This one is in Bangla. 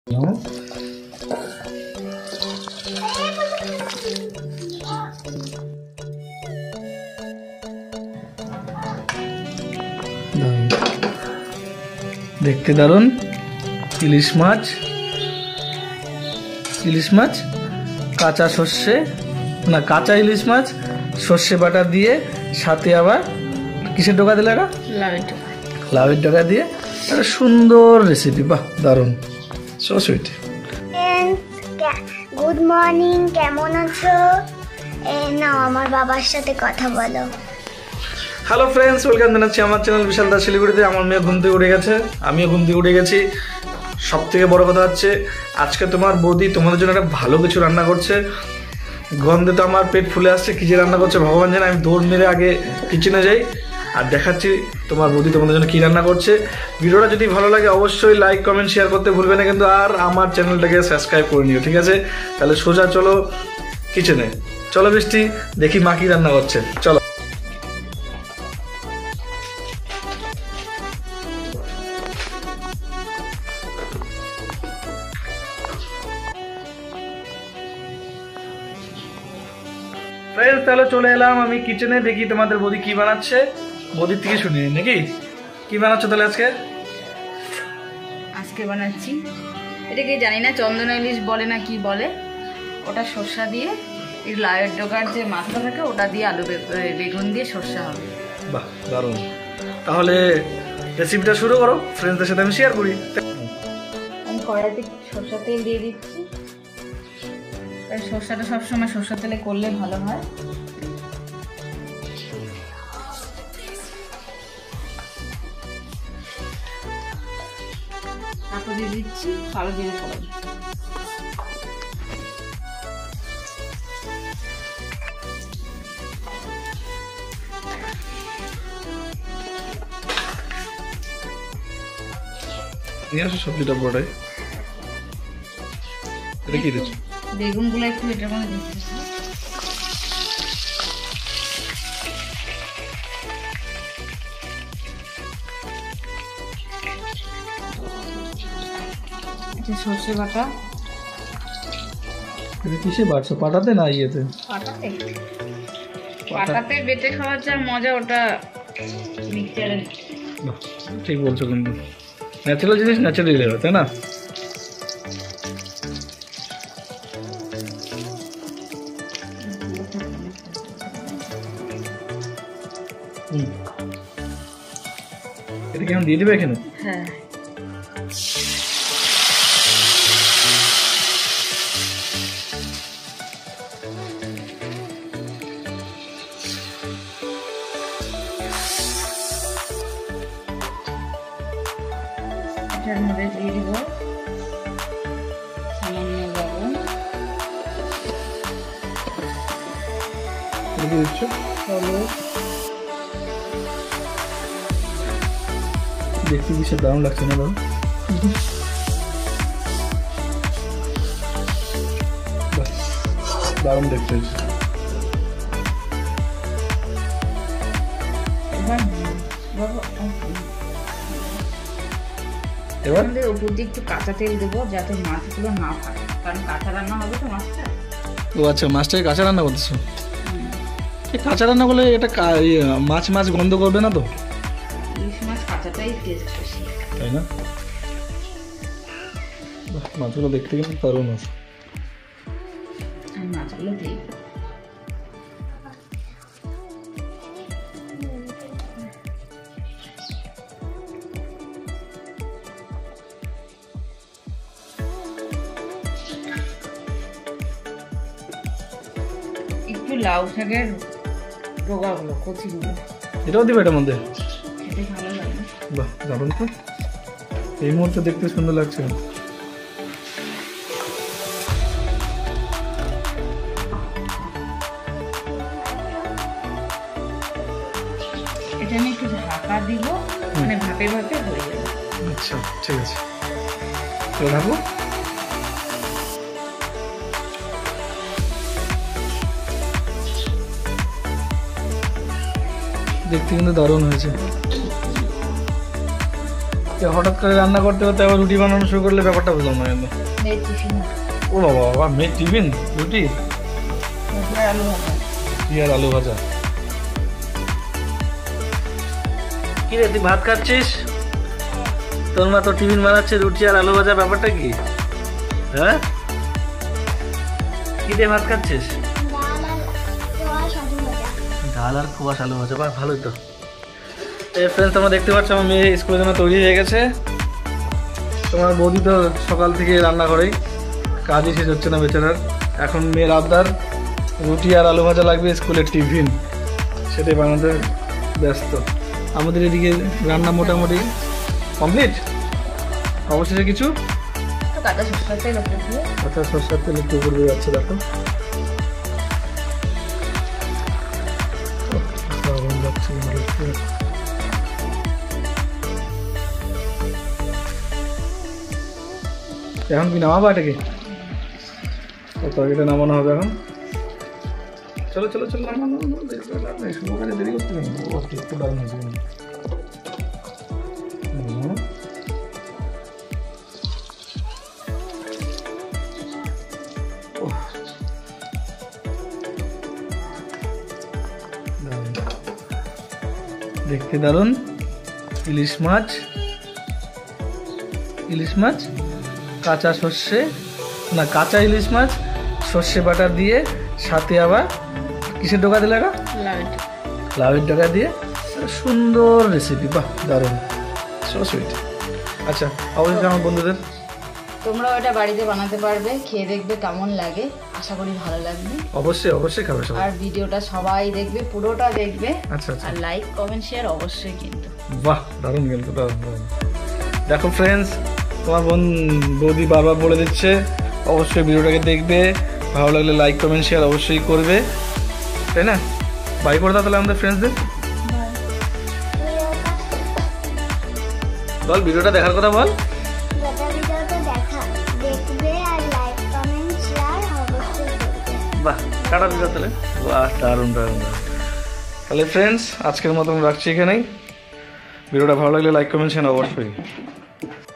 দেখতে দারুন ইলিশ মাছ কাঁচা সর্ষে না কাঁচা ইলিশ মাছ সর্ষে বাটা দিয়ে সাথে আবার কিসের ডোকা দিলে এটা লাউয়ের ডোকা দিয়ে একটা সুন্দর রেসিপি। বাহ দারুন, সো সুইট। গুড মর্নিং, কেমন আছো? নাও আমার বাবার সাথে কথা বলো। হ্যালো ফ্রেন্ডস, ওয়েলকাম জানাচ্ছি আমার চ্যানেল বিশাল দা শিলিগুড়িতে। আমার মেয়ে ঘুম থেকে উঠে গেছে, আমিও ঘুম থেকে উঠে গেছি। সব থেকে বড় কথা হচ্ছে আজকে তোমার বৌদি তোমাদের জন্য একটা ভালো কিছু রান্না করছে। গন্ধে তো আমার পেট ফুলে আসছে, কী যে রান্না করছে ভগবান জানে। আমি দৌড় মেরে আগে কিচেনে যাই আর দেখাচ্ছি তোমার বৌদি তোমাদের জন্য কী রান্না করছে। ভিডিওটা যদি ভালো লাগে অবশ্যই লাইক কমেন্ট শেয়ার করতে ভুলবে না কিন্তু, আর আমার চ্যানেলটাকে সাবস্ক্রাইব করে নিও, ঠিক আছে? তাহলে সোজা চলো কিচেনে। চলো বৃষ্টি, দেখি মা কী রান্না করছে। চলো। ফ্রেন্ডস তাহলে চলে এলাম আমি কিচেনে, দেখি তোমাদের বৌদি কি বানাচ্ছে। বৌদির থেকে শুনি নাকি কি বানাচ্ছ তাহলে আজকে বানাচ্ছি এটাকে জানি না চন্দনা ইলিশ বলে না কি বলে, ওটা সর্ষা দিয়ে এই লাউয়ের ডগার যে মাথা থাকে ওটা দিয়ে আলু বেগুন দিয়ে সর্ষা হবে। বাহ দারুণ, তাহলে রেসিপিটা শুরু করো, ফ্রেন্ডসদের সাথে আমি শেয়ার করি। আমি কড়াইতে সর্ষা তেল দিয়ে দিচ্ছি। সর্ষাটা সবসময় সর্ষা তেলে করলে ভালো হয়। তারপর দিয়ে দিচ্ছি কালো জিরে ফোড়ন। সবজিটা বড়াই এটা কি দিচ্ছ? বেগুনগুলো একটু এটার মধ্যে দিচ্ছি। সর্ষে বাটা। এটা কিসে বাটছো? পাটাতে না ইয়েতে? পাটাতে বেটে খাওয়ার যা মজা ওটা মিক্সচারে। ঠিক বলছো, কিন্তু ন্যাচারাল জিনিস ন্যাচারালি হবে, তাই না? এটা কি এখন দিয়ে দিবে এখানে? হ্যাঁ। এটার মধ্যে দিয়ে দিব সামান্য লবণ। হলুদ। দেখতে কিসে দারুণ লাগছে না বাবা? দারুণ দেখতে হচ্ছে। এবার উপর দিয়ে একটু কাঁচা তেল দেবো যাতে মাছগুলো না ফাটে, কারণ কাঁচা রান্না হবে তো মাছটা। ও আচ্ছা, মাছটাকে কাঁচা রান্না করতেছো? কাঁচা রান্না করলে এটা মাছ গন্ধ করবে না তো? ইলিশ মাছ কাঁচাটাই টেস্ট বেশি, তাই না? মাছগুলো দেখতে কিন্তু দারুণ আছে। মাছগুলো দিই। একটু লাউ শাকের ডগাগুলো কচিগুলো এটাও দিবে এটার মধ্যে? খেতে ভালো লাগে। বাহ দারুণ তো, এই মুহূর্তে দেখতে সুন্দর লাগছে। এটা আমি একটু ঢাকা দিব, মানে ভাপে ভাপে হয়ে যাবে। আচ্ছা ঠিক আছে, ঢাকবো। দেখতে কিন্তু দারুণ হয়েছে। হঠাৎ করে রান্না করতে করতে আবার রুটি বানানো শুরু করলে ব্যাপারটা বুঝলাম না কিন্তু। মেয়ের টিফিন ও বাবা বাবা, মেয়ের টিফিন রুটি আলু ভাজা। কি আর আলু ভাজা। কি রে তুই ভাত খাচ্ছিস? তোর মা তো টিফিন বানাচ্ছে রুটি আর আলু ভাজা, ব্যাপারটা কি? হ্যাঁ, কি দিয়ে ভাত খাচ্ছিস? ডাল আর কুয়াশ আলু ভাজা, বাহ ভালোই তো। এই ফ্রেন্ডস, তোমরা দেখতে পাচ্ছ আমার মেয়ে স্কুলের জন্য তৈরি হয়ে গেছে। তোমার বৌদি তো সকাল থেকে রান্না করেই, কাজই শেষ হচ্ছে না বেচারার। এখন মেয়ের আবদার রুটি আর আলু ভাজা লাগবে স্কুলের টিফিন, সেটাই বানাতে ব্যস্ত। আমাদের এদিকে রান্না মোটামুটি কমপ্লিট। অবশেষে কিছু কাঁচা সরষের তেল ওপরে দিয়ে আচ্ছা, সরষের তেল একটু উপর দিয়ে যাচ্ছে, দেখো এখন কি নামাবো এটাকে? তরকারিটা নামানো হবে এখন। চলো চলো চলো, নামানো শুরু করে দেরি করতে হবে। একটু দারুণ হয়েছে। দেখতে দারুণ। ইলিশ মাছ, ইলিশ মাছ কাঁচা সর্ষে, না কাঁচা ইলিশ মাছ সর্ষে বাটা দিয়ে, সাথে আবার কিসের ডোকা দিলে এটা? লাউয়ের ডোকা দিয়ে সুন্দর রেসিপি, বাহ দারুণ, সো সুইট। আচ্ছা, অবশ্যই আমার বন্ধুদের তোমরা ওটা বাড়িতে বানাতে পারবে, খেয়ে দেখবে কেমন লাগে। আশা করি ভালো লাগবে। অবশ্যই অবশ্যই খাবে সবাই। আর ভিডিওটা সবাই দেখবে, পুরোটা দেখবে। আচ্ছা আচ্ছা, আর লাইক কমেন্ট শেয়ার অবশ্যই কিন্তু। বাহ দারুণ, কিন্তু দারুণ দারুণ। দেখো ফ্রেন্ডস, তোমার বৌদি বারবার বলে দিচ্ছে অবশ্যই ভিডিওটাকে দেখবে, ভালো লাগলে লাইক কমেন্ট শেয়ার অবশ্যই করবে, তাই না? বাই করে দাও তাহলে আমাদের ফ্রেন্ডসদের। বল ভিডিওটা দেখার কথা বল। বাহ, টাটা দিদা তাহলে। বাহ দারুণ দারুণ দারুণ। তাহলে ফ্রেন্ডস, আজকের মতন রাখছি এখানেই। ভিডিওটা ভালো লাগলে লাইক কমেন্ট শেয়ার অবশ্যই।